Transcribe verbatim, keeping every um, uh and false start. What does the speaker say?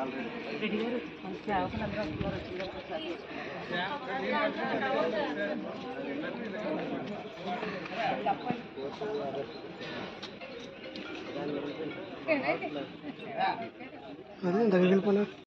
రెడ్డి గారు మన సేవకులు అందరూ వస్తున్నారు అదే దగ్గరికి వెళ్ళిపోయినా